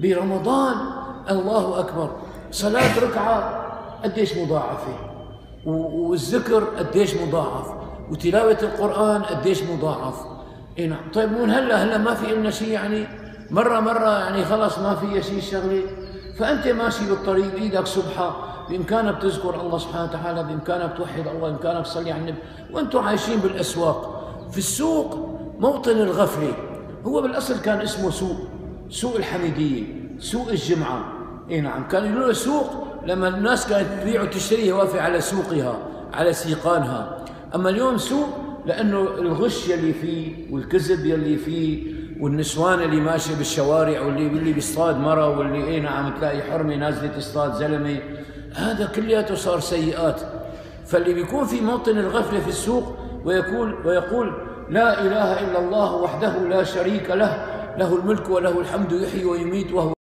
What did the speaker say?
برمضان الله أكبر، صلاة ركعة قديش مضاعفة، والذكر قديش مضاعف، وتلاوة القرآن قديش مضاعف. اي نعم. طيب مو هلا ما في لنا شيء يعني مرة يعني خلص ما في شيء الشغلة. فأنت ماشي بالطريق بإيدك سبحة، بإمكانك تذكر الله سبحانه وتعالى، بإمكانك توحد الله، بإمكانك تصلي على النبي، وأنتم عايشين بالأسواق. في السوق موطن الغفلة، هو بالأصل كان اسمه سوق الحميدية، سوق الجمعة. اي نعم. كانوا يقولوا له سوق لما الناس كانت تبيع وتشتري واقفة على سوقها، على سيقانها. أما اليوم سوق لأنه الغش يلي فيه والكذب يلي فيه والنسوان اللي ماشية بالشوارع واللي بيصطاد مرة واللي اي نعم تلاقي حرمة نازلة تصطاد زلمة، هذا كلياته صار سيئات. فاللي بيكون في موطن الغفلة في السوق ويقول لا إله إلا الله وحده لا شريك له، له الملك وله الحمد يحيي ويميت وهو